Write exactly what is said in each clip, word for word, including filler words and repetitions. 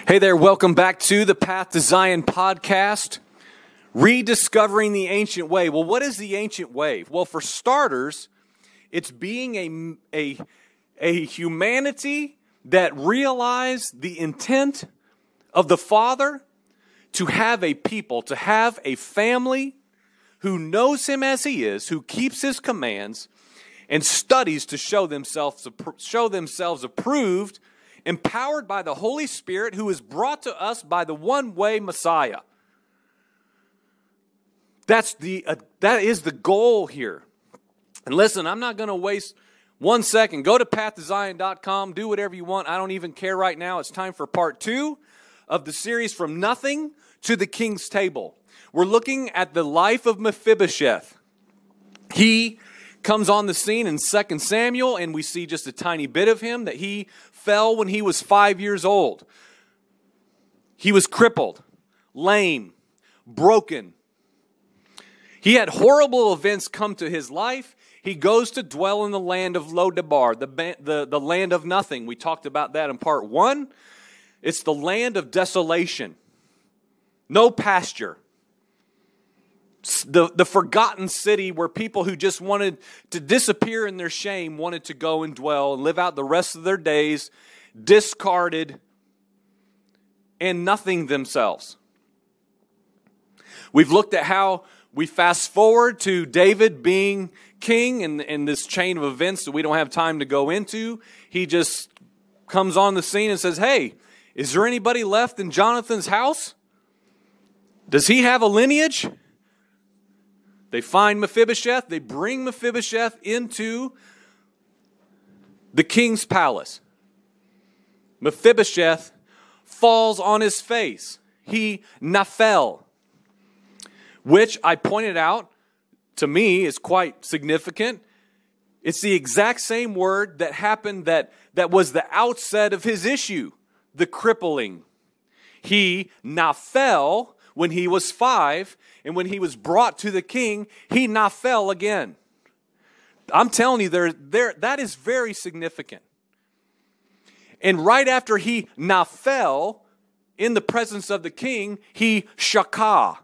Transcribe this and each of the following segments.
Hey there, welcome back to the Path to Zion podcast, rediscovering the ancient way. Well, what is the ancient way? Well, for starters, it's being a, a, a humanity that realized the intent of the Father to have a people, to have a family who knows Him as He is, who keeps His commands, and studies to show themselves, show themselves approved, empowered by the Holy Spirit, who is brought to us by the one-way Messiah. That's the uh, that is the goal here. And listen, I'm not going to waste one second. Go to path to zion dot com. Do whatever you want. I don't even care right now. It's time for part two of the series From Nothing to the King's Table. We're looking at the life of Mephibosheth. He comes on the scene in Second Samuel, and we see just a tiny bit of him, that he fell when he was five years old. He was crippled, lame, broken. He had horrible events come to his life. He goes to dwell in the land of Lodabar, the, the, the land of nothing. We talked about that in part one. It's the land of desolation. No pasture. The, the forgotten city where people who just wanted to disappear in their shame wanted to go and dwell and live out the rest of their days, discarded and nothing themselves. We've looked at how we fast forward to David being king and, and this chain of events that we don't have time to go into. He just comes on the scene and says, hey, is there anybody left in Jonathan's house? Does he have a lineage? They find Mephibosheth. They bring Mephibosheth into the king's palace. Mephibosheth falls on his face. He nafel, which I pointed out to me is quite significant. It's the exact same word that happened that, that was the outset of his issue, the crippling. He nafel when he was five, and when he was brought to the king, he now fell again. I'm telling you, there, there, that is very significant. And right after he now fell in the presence of the king, he shakah.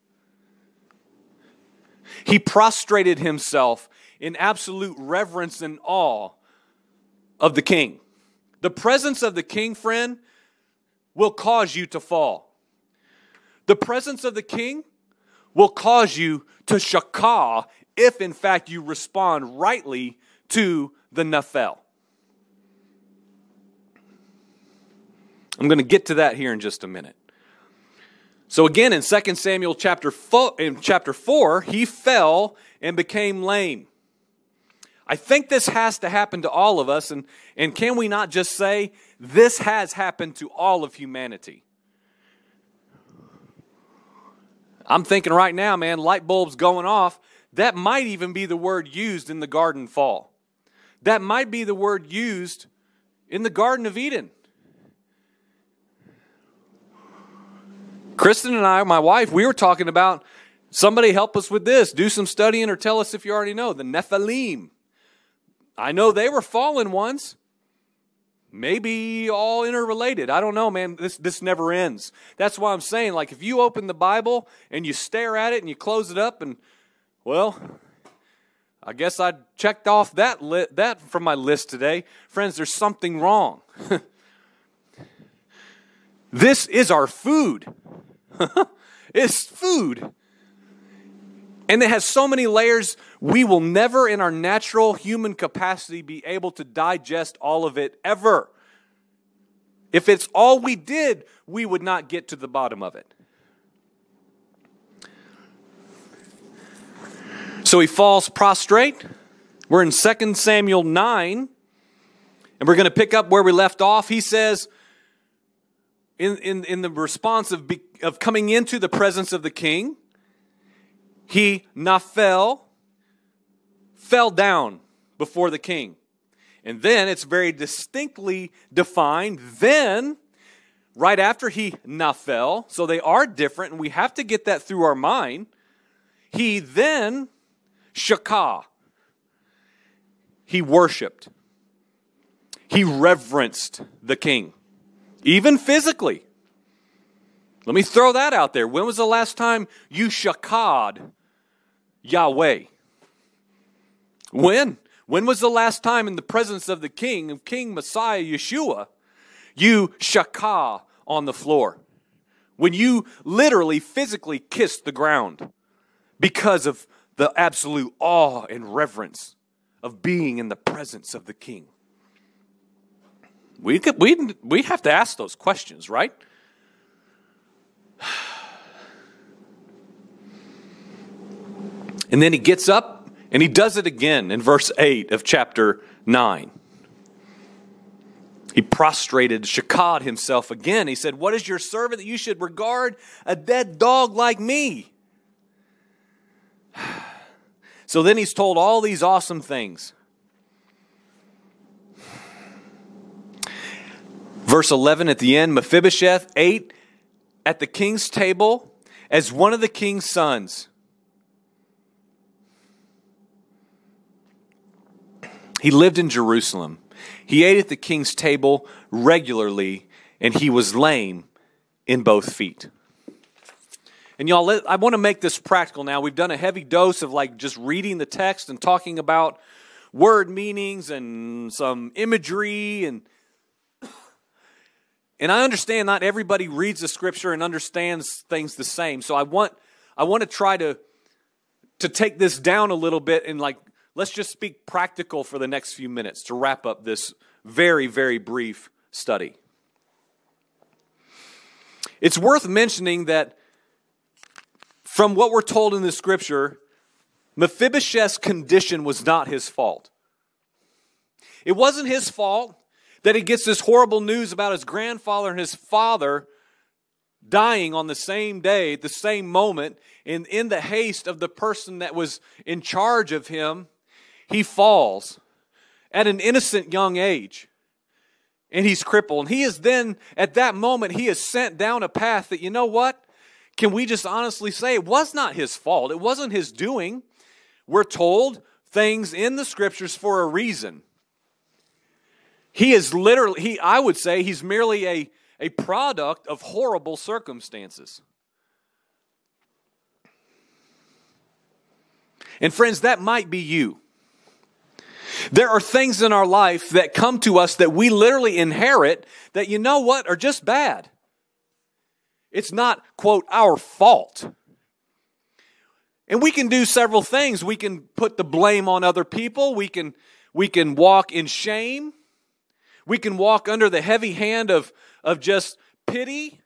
He prostrated himself in absolute reverence and awe of the king. The presence of the king, friend, will cause you to fall. The presence of the king will cause you to shakah if, in fact, you respond rightly to the nafel. I'm going to get to that here in just a minute. So again, in Second Samuel chapter four, in chapter four, he fell and became lame. I think this has to happen to all of us, and, and can we not just say, this has happened to all of humanity? I'm thinking right now, man, light bulbs going off. That might even be the word used in the garden fall. That might be the word used in the Garden of Eden. Kristen and I, my wife, we were talking about, somebody help us with this. Do some studying or tell us if you already know. The Nephilim. I know they were fallen ones. Maybe all interrelated. I don't know, man. This this never ends. That's why I'm saying, like, if you open the Bible and you stare at it and you close it up and, well, I guess I checked off that li- that from my list today. Friends, there's something wrong. This is our food. It's food. And it has so many layers, we will never in our natural human capacity be able to digest all of it ever. If it's all we did, we would not get to the bottom of it. So he falls prostrate. We're in Second Samuel nine, and we're going to pick up where we left off. He says, in, in, in the response of, be, of coming into the presence of the king, he nafel, fell down before the king. And then it's very distinctly defined. Then, right after he nafel, so they are different, and we have to get that through our mind. He then shakah. He worshiped. He reverenced the king. Even physically. Let me throw that out there. When was the last time you shakad Yahweh? When? When was the last time in the presence of the King, of King Messiah Yeshua, you shakah on the floor? When you literally, physically kissed the ground because of the absolute awe and reverence of being in the presence of the King. We could, we, we have to ask those questions, right? And then he gets up and he does it again in verse eight of chapter nine. He prostrated, shakad himself again. He said, what is your servant that you should regard a dead dog like me? So then he's told all these awesome things. Verse eleven at the end, Mephibosheth ate at the king's table as one of the king's sons. He lived in Jerusalem. He ate at the king's table regularly, and he was lame in both feet. And y'all, let, I want to make this practical now. We've done a heavy dose of like just reading the text and talking about word meanings and some imagery. And, and I understand not everybody reads the scripture and understands things the same. So I want, I want to try to, to take this down a little bit and like, let's just speak practical for the next few minutes to wrap up this very, very brief study. It's worth mentioning that from what we're told in the scripture, Mephibosheth's condition was not his fault. It wasn't his fault that he gets this horrible news about his grandfather and his father dying on the same day, the same moment, and in the haste of the person that was in charge of him, he falls at an innocent young age, and he's crippled. And he is then, at that moment, he is sent down a path that, you know what? Can we just honestly say it was not his fault? It wasn't his doing. We're told things in the scriptures for a reason. He is literally, he, I would say, he's merely a, a product of horrible circumstances. And friends, that might be you. There are things in our life that come to us that we literally inherit that, you know what, are just bad. It's not, quote, our fault. And we can do several things. We can put the blame on other people. We can, we can walk in shame. We can walk under the heavy hand of, of just pity.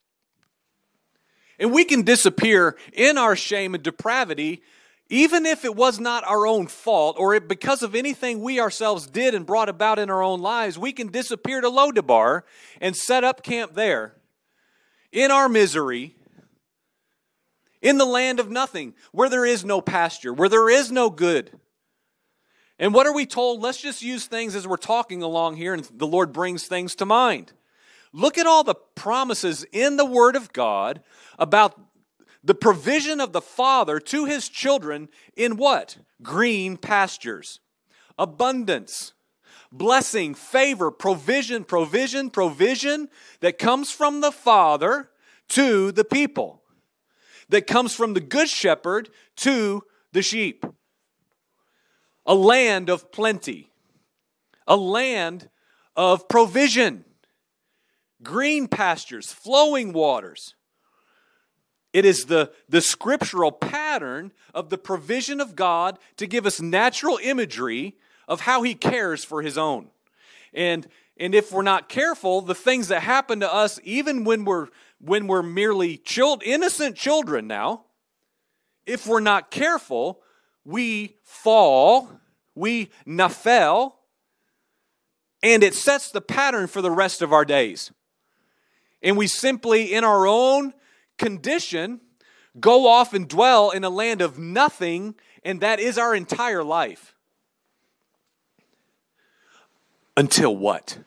And we can disappear in our shame and depravity, even if it was not our own fault, or it, because of anything we ourselves did and brought about in our own lives. We can disappear to Lodabar and set up camp there in our misery, in the land of nothing, where there is no pasture, where there is no good. And what are we told? Let's just use things as we're talking along here, and the Lord brings things to mind. Look at all the promises in the Word of God about the provision of the Father to His children in what? Green pastures, abundance, blessing, favor, provision, provision, provision that comes from the Father to the people, that comes from the Good Shepherd to the sheep. A land of plenty, a land of provision, green pastures, flowing waters. It is the, the scriptural pattern of the provision of God to give us natural imagery of how He cares for His own. And, and if we're not careful, the things that happen to us, even when we're, when we're merely child, innocent children now, if we're not careful, we fall, we nafel, and it sets the pattern for the rest of our days. And we simply, in our own condition, go off and dwell in a land of nothing, and that is our entire life. Until what?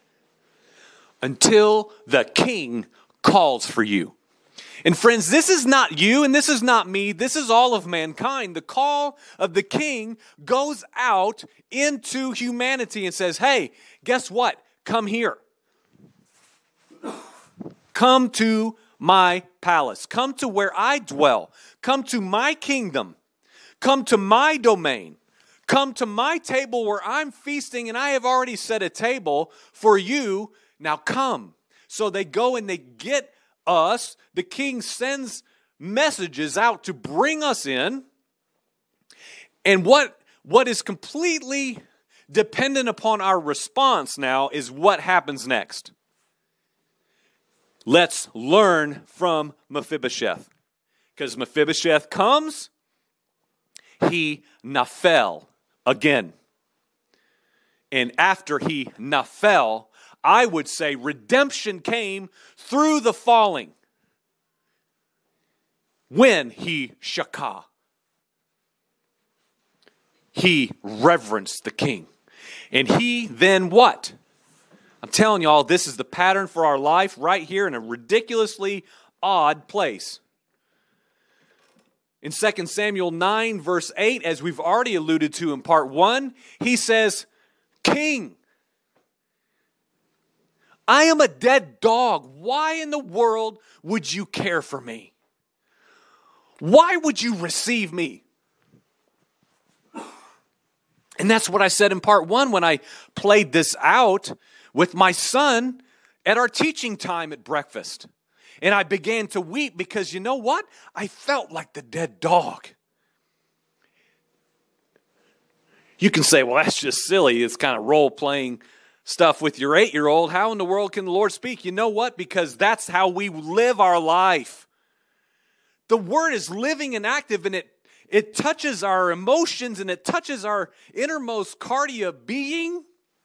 Until the King calls for you. And friends, this is not you and this is not me. This is all of mankind. The call of the King goes out into humanity and says, hey, guess what? Come here. Come to my palace. Come to where I dwell. Come to my kingdom. Come to my domain. Come to my table where I'm feasting, and I have already set a table for you. Now come. So they go and they get us. The king sends messages out to bring us in. And what, what is completely dependent upon our response now is what happens next. Let's learn from Mephibosheth. Because Mephibosheth comes, he nafel again. And after he nafel, I would say redemption came through the falling. When he shakah. He reverenced the king. And he then what? I'm telling y'all, this is the pattern for our life right here in a ridiculously odd place. In Second Samuel nine, verse eight, as we've already alluded to in part one, he says, King, I am a dead dog. Why in the world would you care for me? Why would you receive me? And that's what I said in part one when I played this out with my son at our teaching time at breakfast. And I began to weep because you know what? I felt like the dead dog. You can say, well, that's just silly. It's kind of role-playing stuff with your eight-year-old. How in the world can the Lord speak? You know what? Because that's how we live our life. The Word is living and active, and it, it touches our emotions, and it touches our innermost cardia being.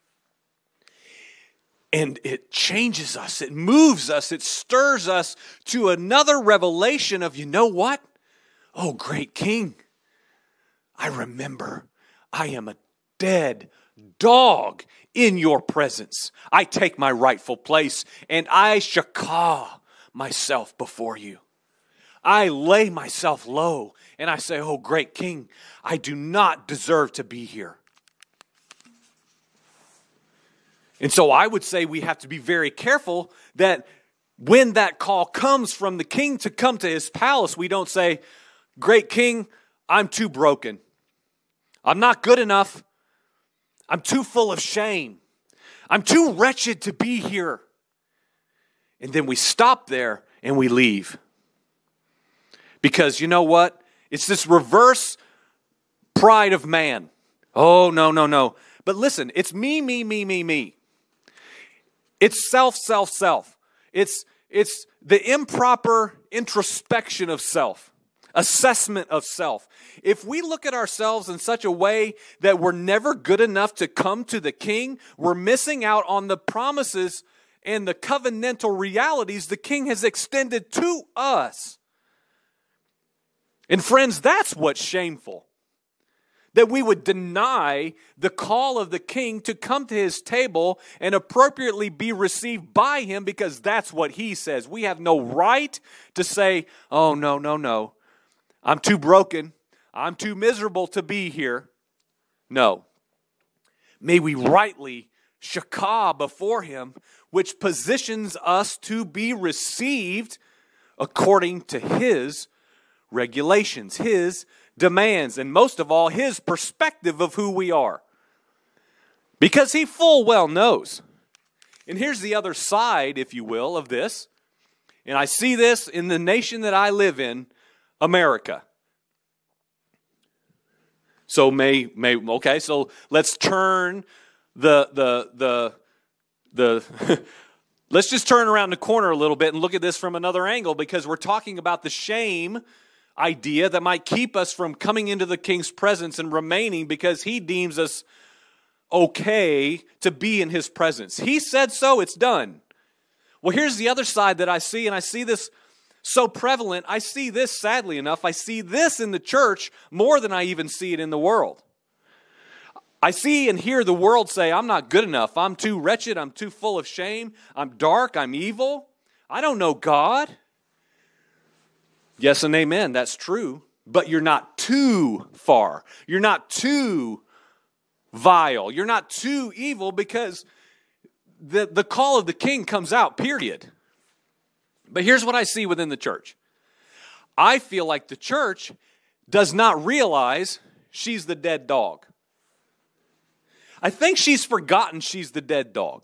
And it changes us, it moves us, it stirs us to another revelation of, you know what? Oh, great King, I remember I am a dead dog in your presence. I take my rightful place and I shakah myself before you. I lay myself low and I say, oh, great King, I do not deserve to be here. And so I would say we have to be very careful that when that call comes from the king to come to his palace, we don't say, great King, I'm too broken. I'm not good enough. I'm too full of shame. I'm too wretched to be here. And then we stop there and we leave. Because you know what? It's this reverse pride of man. Oh, no, no, no. But listen, it's me, me, me, me, me. It's self, self, self. It's, it's the improper introspection of self, assessment of self. If we look at ourselves in such a way that we're never good enough to come to the King, we're missing out on the promises and the covenantal realities the King has extended to us. And friends, that's what's shameful. That we would deny the call of the king to come to his table and appropriately be received by him because that's what he says. We have no right to say, oh, no, no, no. I'm too broken. I'm too miserable to be here. No. May we rightly shakah before him, which positions us to be received according to his regulations, his demands, and most of all, his perspective of who we are. Because he full well knows. And here's the other side, if you will, of this. And I see this in the nation that I live in, America. So may, may okay, so let's turn the, the, the, the, let's just turn around the corner a little bit and look at this from another angle, because we're talking about the shame idea that might keep us from coming into the king's presence and remaining because he deems us okay to be in his presence. He said so, it's done. Well, here's the other side that I see, and I see this so prevalent. I see this, sadly enough, I see this in the church more than I even see it in the world. I see and hear the world say, I'm not good enough. I'm too wretched. I'm too full of shame. I'm dark. I'm evil. I don't know God. Yes and amen, that's true. But you're not too far. You're not too vile. You're not too evil, because the, the call of the king comes out, period. But here's what I see within the church. I feel like the church does not realize she's the dead dog. I think she's forgotten she's the dead dog.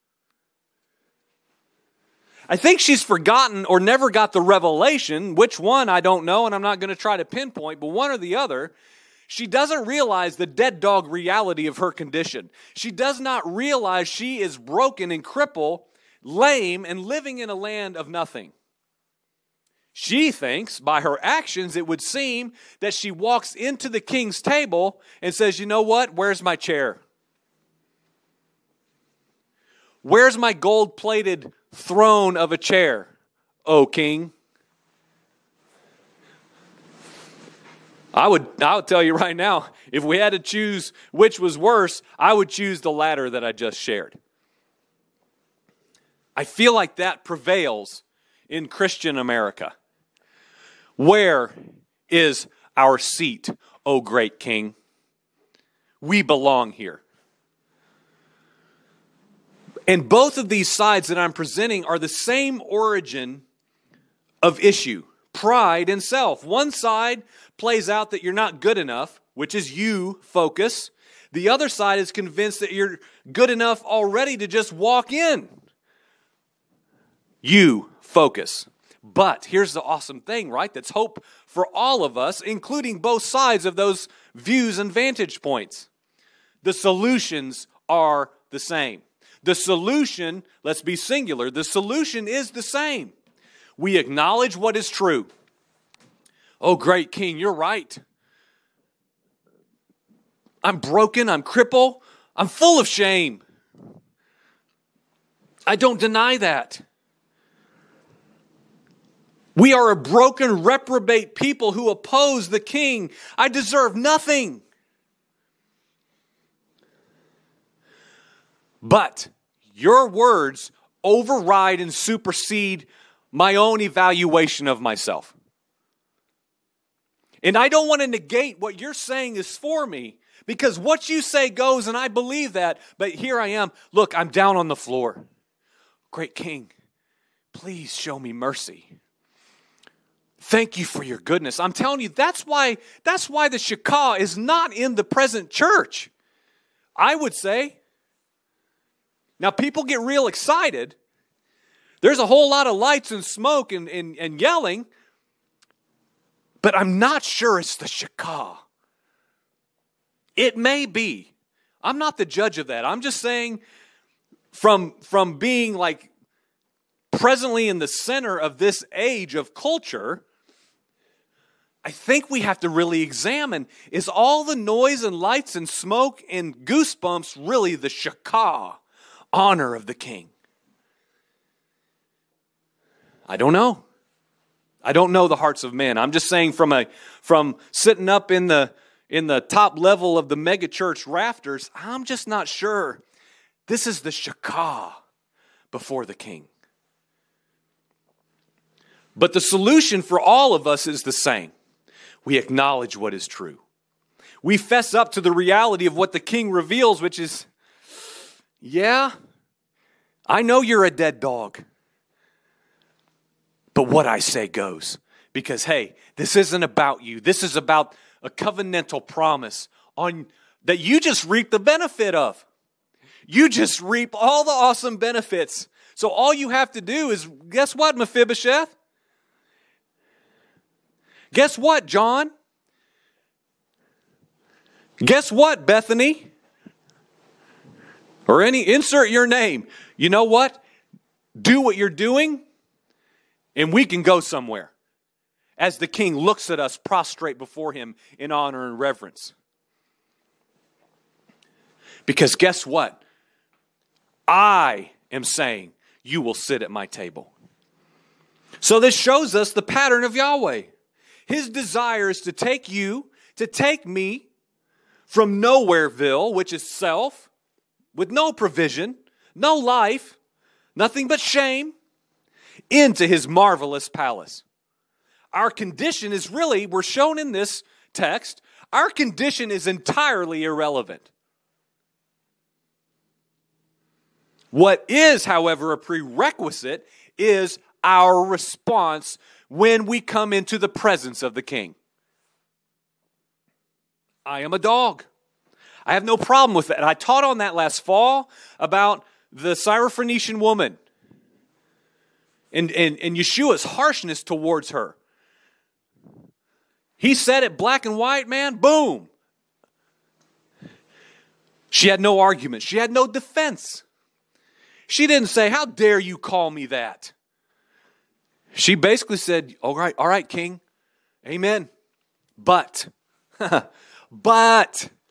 I think she's forgotten or never got the revelation, which one I don't know, and I'm not going to try to pinpoint, but one or the other. She doesn't realize the dead dog reality of her condition. She does not realize she is broken and crippled, lame, and living in a land of nothing. She thinks by her actions it would seem that she walks into the king's table and says, you know what, where's my chair? Where's my gold-plated throne of a chair, O king? I would, I would tell you right now, if we had to choose which was worse, I would choose the latter that I just shared. I feel like that prevails in Christian America. Where is our seat, O great King? We belong here. And both of these sides that I'm presenting are the same origin of issue, pride and self. One side plays out that you're not good enough, which is you focus. The other side is convinced that you're good enough already to just walk in. You focus. But here's the awesome thing, right? That's hope for all of us, including both sides of those views and vantage points. The solutions are the same. The solution, let's be singular, the solution is the same. We acknowledge what is true. Oh, great King, you're right. I'm broken, I'm crippled, I'm full of shame. I don't deny that. We are a broken, reprobate people who oppose the King. I deserve nothing. But your words override and supersede my own evaluation of myself. And I don't want to negate what you're saying is for me, because what you say goes, and I believe that. But here I am. Look, I'm down on the floor. Great King, please show me mercy. Thank you for your goodness. I'm telling you, that's why, that's why the Shekinah is not in the present church, I would say. Now, people get real excited. There's a whole lot of lights and smoke and, and, and yelling, but I'm not sure it's the Shekinah. It may be. I'm not the judge of that. I'm just saying from, from being like presently in the center of this age of culture, I think we have to really examine, is all the noise and lights and smoke and goosebumps really the Shekinah honor of the King? I don't know. I don't know the hearts of men. I'm just saying from a from sitting up in the in the top level of the mega church rafters, I'm just not sure this is the Shekinah before the King. But the solution for all of us is the same. We acknowledge what is true. We fess up to the reality of what the King reveals, which is, yeah, I know you're a dead dog, but what I say goes. Because, hey, this isn't about you. This is about a covenantal promise on that you just reap the benefit of. You just reap all the awesome benefits. So all you have to do is, guess what, Mephibosheth? Guess what, John? Guess what, Bethany? Or any, insert your name. You know what? Do what you're doing, and we can go somewhere. As the King looks at us prostrate before him in honor and reverence. Because guess what? I am saying, you will sit at my table. So this shows us the pattern of Yahweh. His desire is to take you, to take me from Nowhereville, which is self, with no provision, no life, nothing but shame, into his marvelous palace. Our condition is really, we're shown in this text, our condition is entirely irrelevant. What is, however, a prerequisite is our response when we come into the presence of the king. I am a dog. I have no problem with that. I taught on that last fall about the Syrophoenician woman and, and, and Yeshua's harshness towards her. He said it black and white, man, boom. She had no argument. She had no defense. She didn't say, how dare you call me that? She basically said, all right, all right, king, amen. But, but,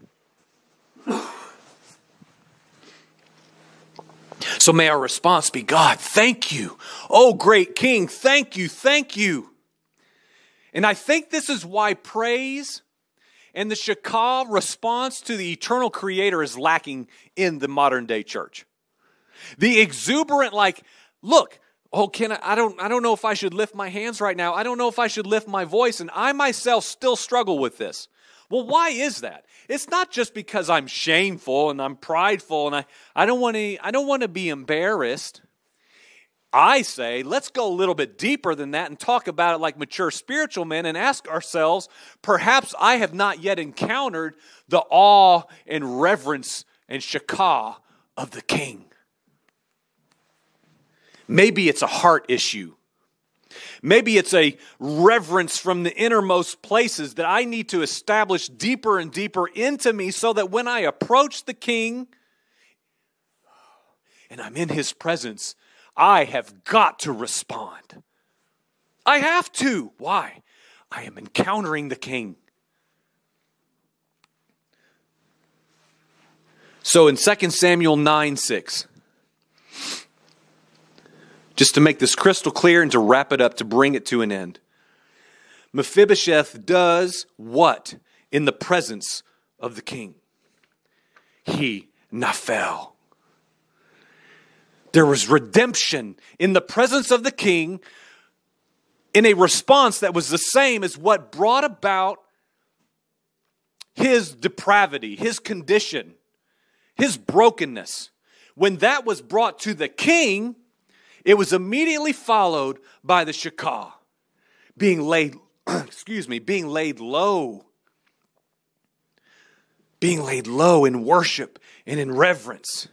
so may our response be, God, thank you. Oh, great king, thank you, thank you. And I think this is why praise and the Shekah response to the eternal creator is lacking in the modern day church. The exuberant, like, look, oh, can I, I don't, I don't know if I should lift my hands right now. I don't know if I should lift my voice. And I myself still struggle with this. Well, why is that? It's not just because I'm shameful and I'm prideful and I, I don't want to, I don't want to be embarrassed. I say, let's go a little bit deeper than that and talk about it like mature spiritual men and ask ourselves, perhaps I have not yet encountered the awe and reverence and Shekah of the king. Maybe it's a heart issue. Maybe it's a reverence from the innermost places that I need to establish deeper and deeper into me so that when I approach the king and I'm in his presence, I have got to respond. I have to. Why? I am encountering the king. So in Second Samuel nine six, just to make this crystal clear and to wrap it up, to bring it to an end, Mephibosheth does what in the presence of the king? He nafel. There was redemption in the presence of the king in a response that was the same as what brought about his depravity, his condition, his brokenness. When that was brought to the king, it was immediately followed by the Shekah, being laid, excuse me, being laid low. Being laid low in worship and in reverence.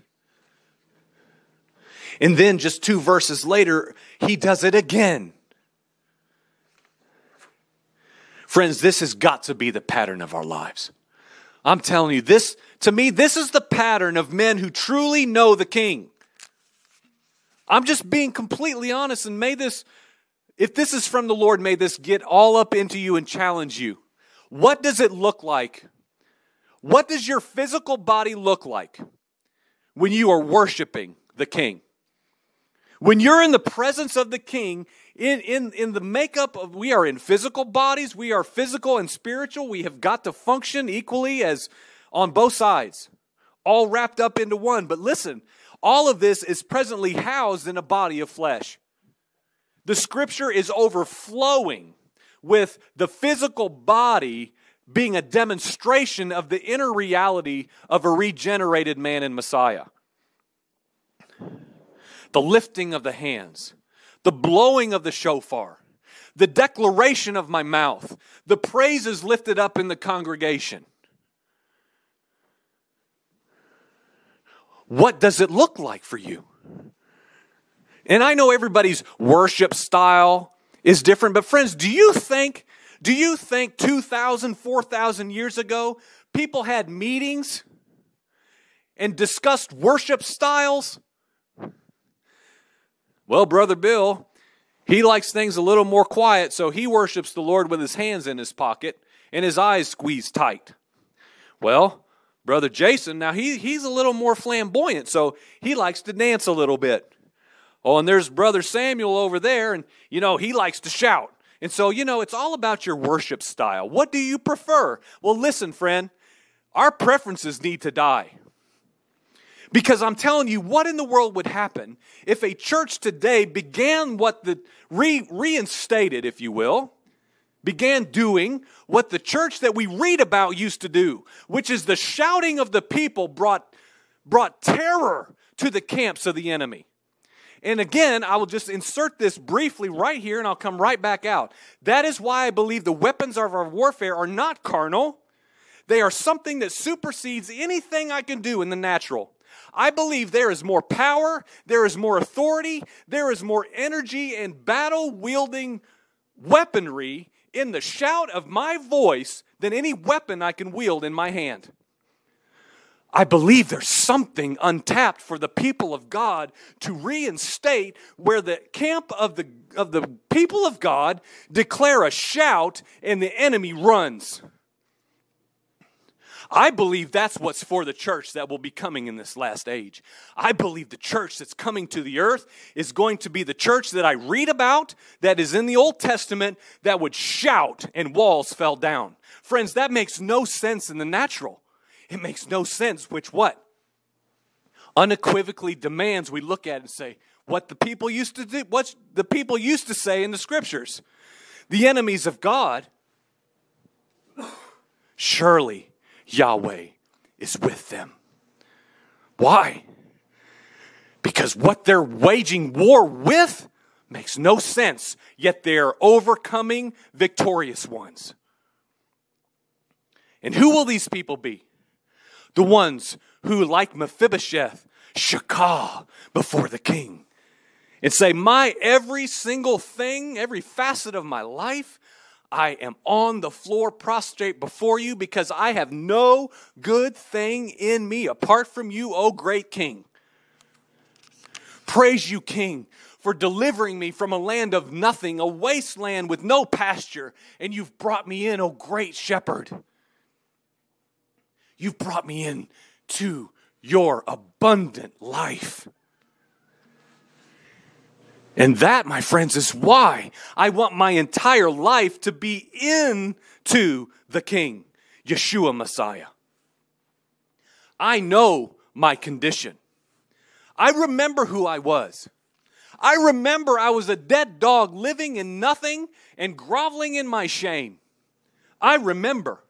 And then just two verses later, he does it again. Friends, this has got to be the pattern of our lives. I'm telling you, this, to me, this is the pattern of men who truly know the king. I'm just being completely honest, and may this, if this is from the Lord, may this get all up into you and challenge you. What does it look like? What does your physical body look like when you are worshiping the king? When you're in the presence of the king, in, in, in the makeup of, we are in physical bodies, we are physical and spiritual, we have got to function equally as on both sides, all wrapped up into one. But listen, all of this is presently housed in a body of flesh. The scripture is overflowing with the physical body being a demonstration of the inner reality of a regenerated man in Messiah. The lifting of the hands, the blowing of the shofar, the declaration of my mouth, the praises lifted up in the congregation. What does it look like for you? And I know everybody's worship style is different, but friends, do you think, do you think two thousand, four thousand years ago, people had meetings and discussed worship styles? Well, Brother Bill, he likes things a little more quiet, so he worships the Lord with his hands in his pocket and his eyes squeezed tight. Well, Brother Jason, now he, he's a little more flamboyant, so he likes to dance a little bit. Oh, and there's Brother Samuel over there, and, you know, he likes to shout. And so, you know, it's all about your worship style. What do you prefer? Well, listen, friend, our preferences need to die. Because I'm telling you, what in the world would happen if a church today began what the, re, reinstated, if you will, began doing what the church that we read about used to do, which is the shouting of the people brought, brought terror to the camps of the enemy. And again, I will just insert this briefly right here and I'll come right back out. That is why I believe the weapons of our warfare are not carnal. They are something that supersedes anything I can do in the natural. I believe there is more power, there is more authority, there is more energy and battle-wielding weaponry in the shout of my voice than any weapon I can wield in my hand. I believe there's something untapped for the people of God to reinstate where the camp of the, of the people of God declare a shout and the enemy runs. I believe that's what's for the church that will be coming in this last age. I believe the church that's coming to the earth is going to be the church that I read about, that is in the Old Testament, that would shout and walls fell down. Friends, that makes no sense in the natural. It makes no sense, which what? Unequivocally demands we look at it and say, what the people used to do, what the people used to say in the scriptures. The enemies of God, surely Yahweh is with them. Why? Because what they're waging war with makes no sense, yet they're overcoming victorious ones. And who will these people be? The ones who, like Mephibosheth, shakah before the king and say, my every single thing, every facet of my life, I am on the floor prostrate before you because I have no good thing in me apart from you, O great King. Praise you, King, for delivering me from a land of nothing, a wasteland with no pasture, and you've brought me in, O great shepherd. You've brought me in to your abundant life. And that, my friends, is why I want my entire life to be into the King, Yeshua Messiah. I know my condition. I remember who I was. I remember I was a dead dog living in nothing and groveling in my shame. I remember.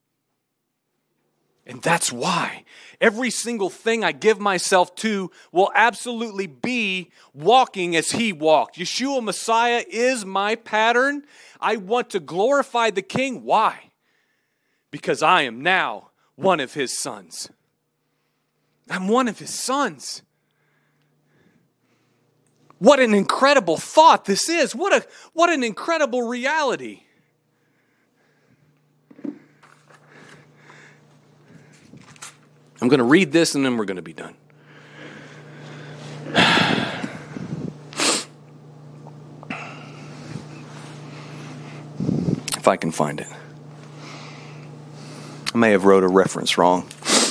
And that's why every single thing I give myself to will absolutely be walking as he walked. Yeshua Messiah is my pattern. I want to glorify the King. Why? Because I am now one of his sons. I'm one of his sons. What an incredible thought this is. What a, what an incredible reality. I'm going to read this and then we're going to be done. If I can find it. I may have wrote a reference wrong.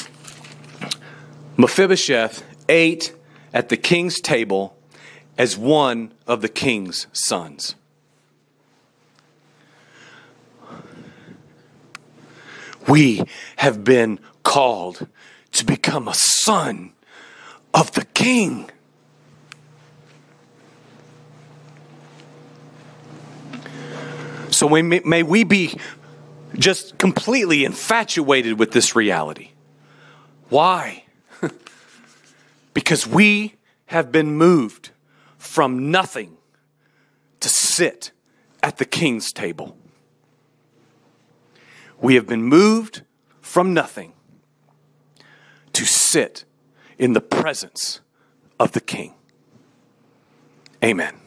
Mephibosheth ate at the king's table as one of the king's sons. We have been called to become a son of the King. So may, may we be just completely infatuated with this reality. Why? Because we have been moved from nothing to sit at the King's table. We have been moved from nothing to sit in the presence of the King. Amen.